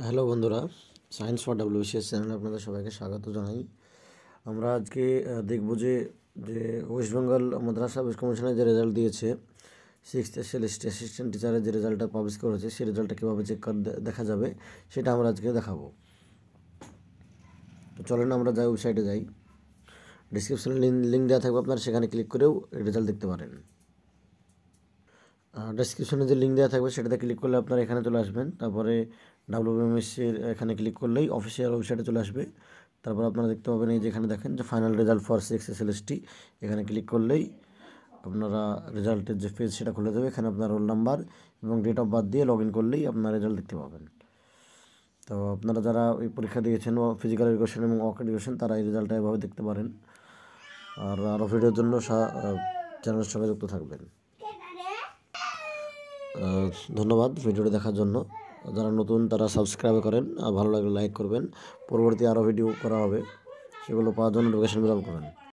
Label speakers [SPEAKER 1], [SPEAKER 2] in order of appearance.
[SPEAKER 1] Hello বন্ধুরা, science for WBCS চ্যানেলে আপনাদের সবাইকে স্বাগত জানাই। আমরা আজকে দেখব যে ওয়েস্ট বেঙ্গল মাদ্রাসা অ্যাবিলিটি কমিশনের যে রেজাল্ট দিয়েছে, 6th SLST অ্যাসিস্ট্যান্ট টিচারের যে রেজাল্টটা পাবলিশ করেছে, সেই রেজাল্টটা কীভাবে চেক দেখা যাবে সেটা আমরা আজকে দেখাবো। তো চলেন আমরা যাই, ওয়েবসাইটে যাই। ডিসক্রিপশনে লিঙ্ক দেওয়া থাকবে, আপনারা সেখানে ক্লিক করেও রেজাল্ট দেখতে পারেন। ডেসক্রিপশনে যে লিঙ্ক দেওয়া থাকবে সেটাতে ক্লিক করলে আপনারা এখানে চলে আসবেন। তারপরে Wbmsc এখানে ক্লিক করলেই অফিসিয়াল ওয়েবসাইটে চলে আসবে। তারপর আপনারা দেখতে পাবেন এই যেখানে দেখেন যে final result for 6th SLST, এখানে ক্লিক করলেই আপনারা রেজাল্টের যে পেজ সেটা খুলে দেবে। এখানে আপনার রোল নাম্বার এবং ডেট অফ বার্থ দিয়ে লগ ইন করলেই আপনার রেজাল্ট দেখতে পাবেন। তো আপনারা যারা এই পরীক্ষা দিয়েছেন ফিজিক্যাল এডুকেশন এবং ওয়ার্ক এডুকেশন, তারা এই রেজাল্টটা এভাবে দেখতে পারেন। আর আরও ভিডিওর জন্য চ্যানেলের সঙ্গে যুক্ত থাকবেন। ধন্যবাদ ভিডিওটি দেখার জন্য। যারা নতুন তারা সাবস্ক্রাইব করেন, আর ভালো লাগলে লাইক করবেন। পরবর্তী আরও ভিডিও করা হবে, সেগুলো পাওয়ার জন্য নোটিফিকেশন বেল অন করবেন।